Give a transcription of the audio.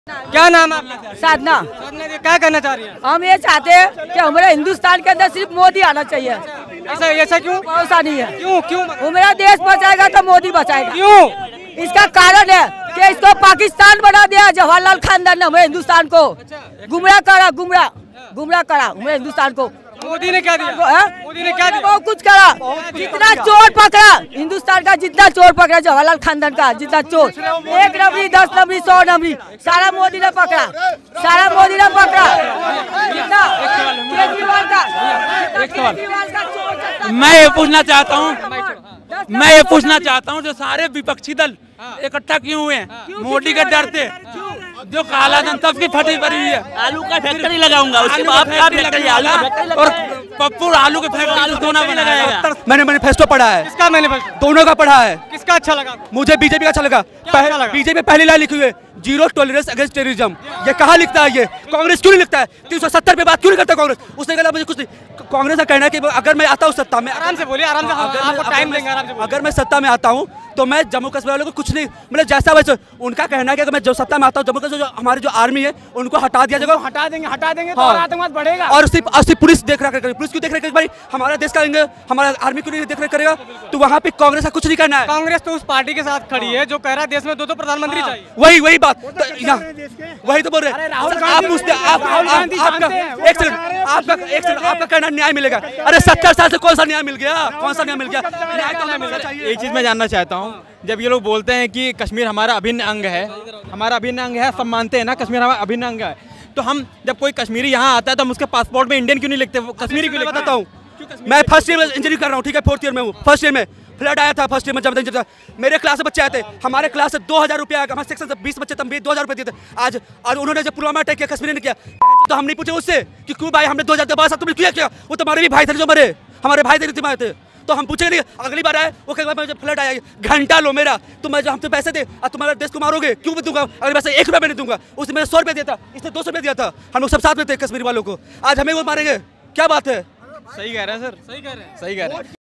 क्या नाम है आपका? साधना। साधना जी, क्या करना चाह रही है? हम ये चाहते हैं कि हमारे हिंदुस्तान के अंदर सिर्फ मोदी आना चाहिए। ऐसा क्यों? ऐसा नहीं है। क्यों? हमारा देश बचाएगा तो मोदी बचाएगा। क्यों? इसका कारण है कि इसको पाकिस्तान बना दिया जवाहरलाल खानदान ने हमारे हिंदुस्तान को गुमराह करा हमारे हिंदुस्तान को। मोदी ने क्या दिया? मोदी ने क्या दिया? बहुत कुछ करा। जितना चोर पकड़ा हिंदुस्तान का, जितना चोर पकड़ा जवाहरलाल खानदान का, जितना चोर 1 नंबरी 10 नंबरी 100 नंबरी सारा मोदी ने पकड़ा। जितना केजरीवाल का मैं ये पूछना चाहता हूँ जो सारे विपक्षी दल इकट्ठा क्यों हुए हैं? मोदी के डर से जो काला धन सबकी फटी पड़ी हुई है। आलू का फैक्ट्री लगाऊंगा, उसके बाद क्या फैक्ट्री और पप्पू आलू के फैक्ट्री दोनों में लगाएगा। मैंने मैनिफेस्टो पढ़ा है। किसका मैनिफेस्टो? दोनों का पढ़ा है। किसका अच्छा लगा? मुझे बीजेपी का अच्छा लगा। बीजेपी पहली लाइन लिखी हुई है, 0 टॉलरेंस अगेंस्ट टेररिज्म। ये कहाँ लिखता है? ये कांग्रेस क्यों नहीं लिखता है? 370 पे बात क्यों नहीं करता कांग्रेस? उसने कहा मुझे कुछ नहीं। कांग्रेस का कहना है कि अगर मैं आता हूँ सत्ता में, आराम से बोलिए, आराम से, आपको टाइम देंगे, आराम से बोलिए। अगर मैं सत्ता में आता हूँ तो मैं जम्मू कश्मीर वालों को कुछ नहीं, मतलब जैसा वैसे उनका कहना है कि अगर मैं जो सत्ता में आता हूँ जम्मू कश्मीर हमारी जो आर्मी है उनको हटा दिया जाएगा। हटा देंगे तो आतंकवाद बढ़ेगा। और सिर्फ पुलिस देख रहा करेगी। पुलिस क्यों देख रही है? भाई हमारा देश का हमारा आर्मी क्यों नहीं देख रेख करेगा? तो वहाँ पे कांग्रेस का कुछ नहीं करना है। कांग्रेस तो उस पार्टी के साथ खड़ी है जो कह रहा है देश में 2 प्रधानमंत्री चाहिए। वही बात वही तो बोल रहे हैं। आप पूछते आपका कहना न्याय मिलेगा? अरे 70 साल से कौन सा न्याय मिल गया? न्याय तो मिलना चाहिए। एक चीज़ मैं जानना चाहता हूँ, जब ये लोग बोलते हैं कि कश्मीर हमारा अभिन्न अंग है, सब मानते हैं ना कश्मीर हमारा अभिन्न अंग है, तो हम जब कोई कश्मीरी यहाँ आता है तो हम उसके पासपोर्ट में इंडियन क्यों नहीं लिखते, कश्मीरी क्यों लिखते? बताता हूँ, मैं फर्स्ट ईयर में इंजीनियरिंग कर रहा हूँ, ठीक है, 4th ईयर में हूँ। फर्स्ट ईयर में फ्लड आया था, फर्स्ट ईयर में जब मेरे क्लास से बच्चे आए थे, हमारे क्लास से 2000 रुपये आया, हमारे सेक्शन से 20 बच्चे तब 2000 रुपये दिए थे। आज उन्होंने जब पुलवामा अटैक किया कश्मीर ने किया, तो हम नहीं पूछे उससे कि क्यों भाई हमने 2000 के बाद तुमने क्यों किया? वो तुम्हारे भी भाई थे जो मरे, हमारे भाई थे, तो हम पूछे नहीं। अगली बार आए वो कहेगा जब फ्लड आया घंटा लो मेरा, तुम जो हमसे पैसे दे और तुम्हारा देश को मारोगे, क्यों भी दूंगा? अगर वैसे 1 रुपया मैं नहीं दूंगा, उसने मेरे 100 रुपये दिया था, इसने 200 रुपये दिया था, हम लोग सब साथ में थे कश्मीर वालों को। आज हमें वो मारेंगे, क्या बात है? सही कह रहे हैं सर, सही कह रहे हैं।